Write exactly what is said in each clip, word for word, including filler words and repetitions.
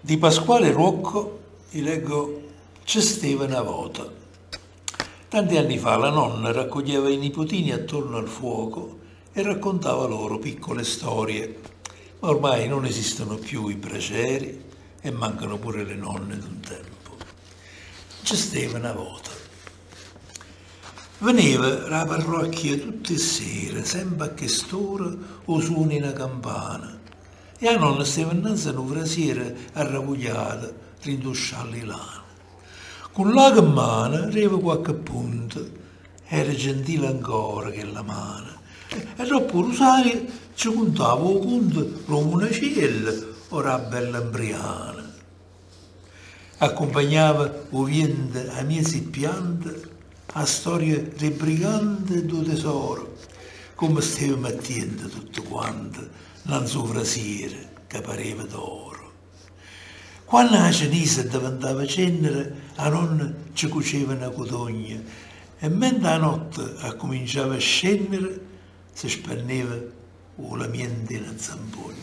Di Pasquale Rocco vi leggo C'è stava una volta. Tanti anni fa la nonna raccoglieva i nipotini attorno al fuoco e raccontava loro piccole storie. Ma ormai non esistono più i bracieri e mancano pure le nonne d'un tempo. C'è stava una volta. Veniva la parrocchia tutte le sere, sempre a quest'ora, o suoni una campana. E la nonna stava innanzi a una frasiera arrabbiata, rindusciarli là. Con l'ago in mano arriva qualche punto, era gentile ancora che la mano. E dopo Rosario ci contava o conto Romunacella o la bella Imbriana. Accompagnava o vento a miesi piante a storia dei briganti e del tesoro, come stava mettendo tutto quanto nel suo frasiere che pareva d'oro. Quando la ceniza diventava cenere, la nonna ci cuceva una cotogna e mentre la notte cominciava a scendere, si spenneva o la mente in zampogna.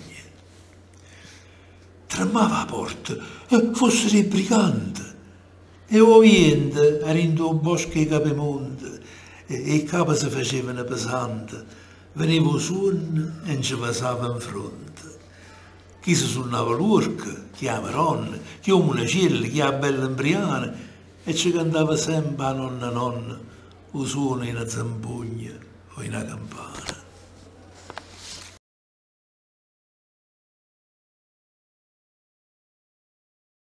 Tremava la porta, eh, fossero i briganti, e o vento arrindo un bosco di capimonte, e i capi si facevano pesanti, veniva il suono e ci passava in fronte. Chi si suonava l'urca, chi la maronna, chi la munacella, chi la bella Imbriana, e ci cantava sempre a nonna nonna, o suono in una zampogna o in una campana.